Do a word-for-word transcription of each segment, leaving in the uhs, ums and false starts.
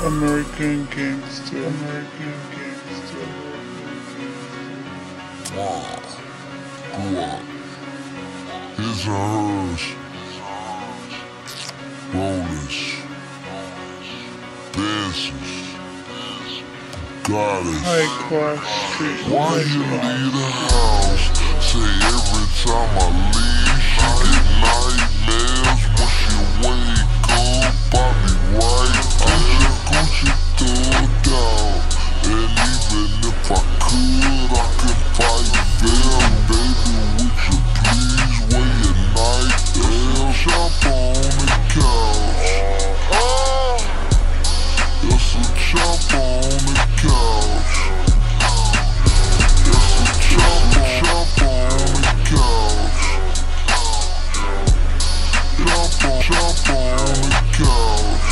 American Gangster, American Gangster. Wow. Go up. His and hers. Rollers. Business. Goddess. High class street. Why you leave the house? Say every time I leave, she get nightmares when she wake up. I be right. I just Gucci thug out. And even if I could, I could fight fair. Baby, would you please wear your night air? Chop on the couch. It's a chop on the couch. It's a chop, chop on the couch. Chop on, chop on the couch.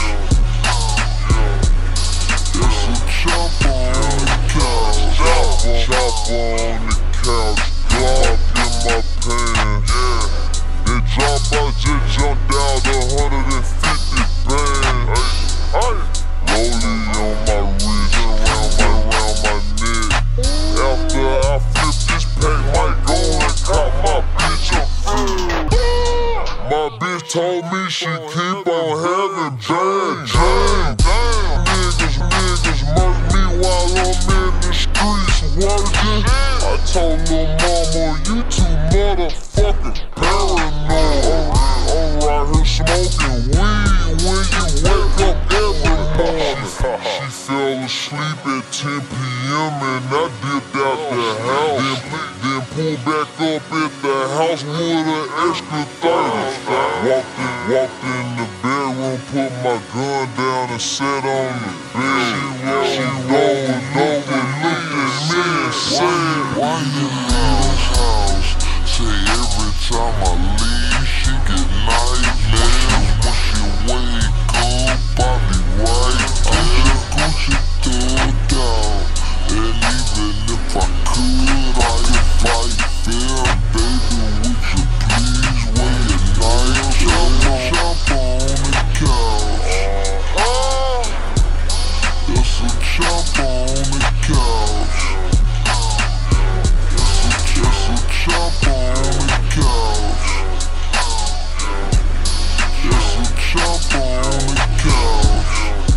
It's a chop on the couch. Chop on the couch. Glock in my pants. Then drop, I just jumped out a hundred and fifty bands. Rolling on my wrist, around my, around my neck. After I flip this pack, might go and cop my bitch a fit. My bitch told me she keep on having bad dreams. Niggas, niggas murk me while I'm in the streets working. I told lil' mama, you too motherfucking paranoid. I'm right here smoking weed when you wake up every morning. She fell asleep at ten P M and I dipped out the house. Then, then pulled back up at the house with an extra thirty. Walked in, walked in the bedroom, put my gun down and sat on the bed. She rolled over, looked at me and said, why you leave this house? Say every time I leave, she get nightmares when she wake up. I be right. I just Gucci thug out. And even if I could, I could fight fair. Baby, would you please wear your night? Chop on, chop on the couch. It's a chop on the couch. It's a chop on the couch. It's a chop on the couch.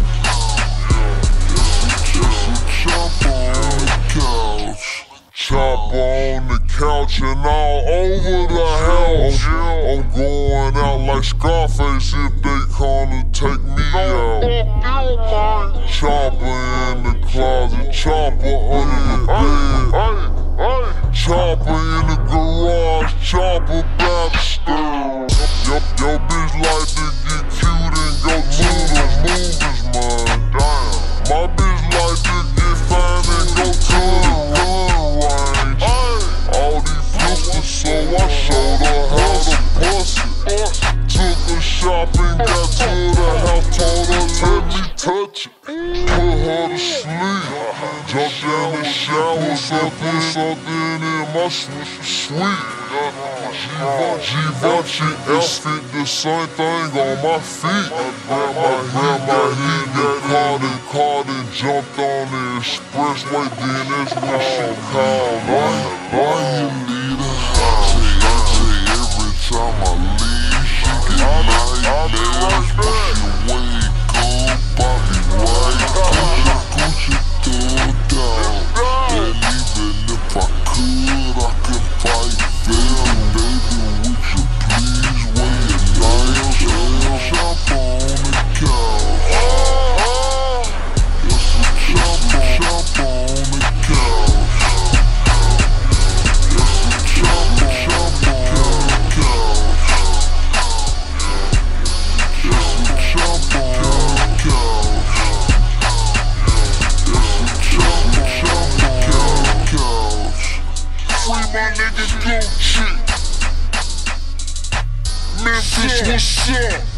It's a chop on the couch. Chop on the couch and all over the house. I'm going out like Scarface if they come to take me out. Chopper in the closet, chopper under the bed. Chopper in the garage, chopper by the stairs. Yo, yo bitch like to get cute and go to the movies, man. My bitch like to get fine and go to the gun range. All these pistols, so I showed her how to bust it. Took her shopping, got to the house, told her let me touch it. Put her to sleep. Jumped in the shower, so put something in my sweet. Givenchy outfit, the same thing on my feet. Grab my, grab my heat, got caught and caught and jumped on the expressway. Then that's when she called. Why you leave the house? Say every time I leave, she get nightmares when she wake up. I be right. Gucci, Gucci thug out. And even if I could, I could fight fair. Baby, would you please wear your night air? Chop on the couch. It's a chop, chop on the couch. It's a chop, chop on the couch. It's a chop on the couch. It's a chop, chop on the couch. Free my niggas, go shit. Memphis, what's up?